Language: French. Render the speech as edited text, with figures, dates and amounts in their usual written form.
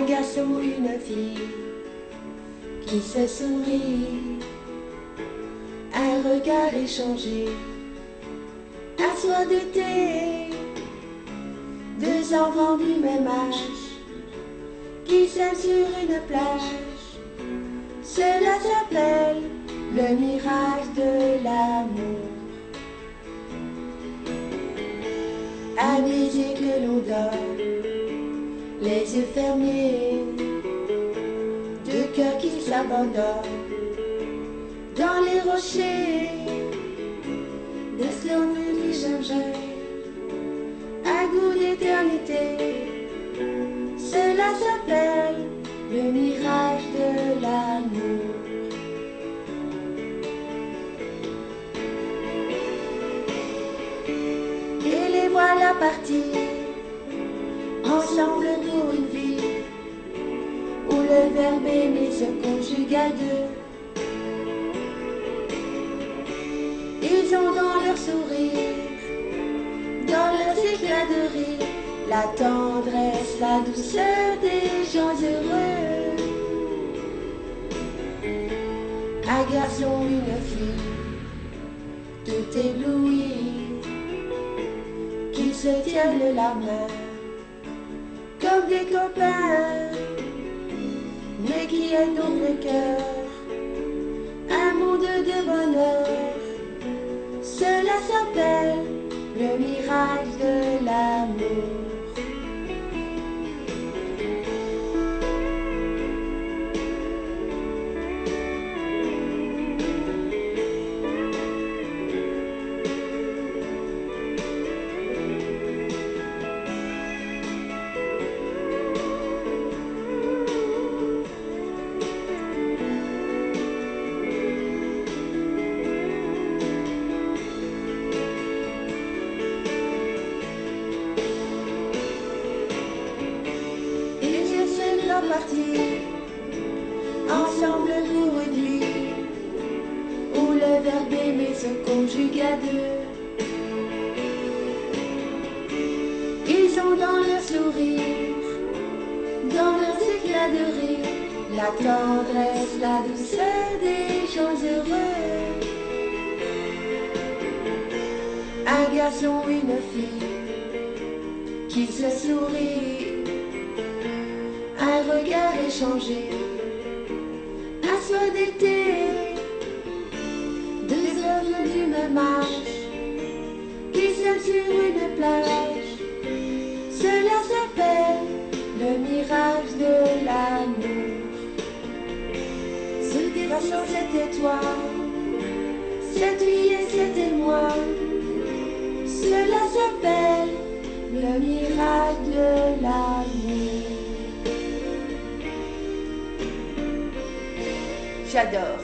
Un garçon, une fille qui se sourit, un regard échangé, un soir d'été, deux enfants du même âge qui s'aiment sur une plage. Cela s'appelle le mirage de l'amour. Un baiser que l'on donne, les yeux fermés, deux cœurs qui s'abandonnent dans les rochers, des slow-mo qui changent, un goût d'éternité. Cela s'appelle le mirage de l'amour. Et les voilà partis, ensemble pour une vie, où le verbe aimer se conjugue à deux. Ils ont dans leur sourire, dans leurs éclats de rire, la tendresse, la douceur des gens heureux. Un garçon, une fille, tout ébloui, qui se tiennent la main comme des copains, mais qui est donc le cœur, un monde de bonheur. Cela s'appelle le mirage de l'amour. Partir ensemble pour une vie, où le verbe aimer se conjugue à deux. Ils ont dans leur sourire, dans leurs éclats de rire, la tendresse, la douceur des gens heureux. Un garçon, une fille qui se sourit, un regard échangé, un soir d'été, deux hommes du même âge qui s'aiment sur une plage. Cela s'appelle le mirage de l'amour. Ce garçon, c'était toi, cette fille, c'était moi. Cela s'appelle le mirage de l'amour. J'adore.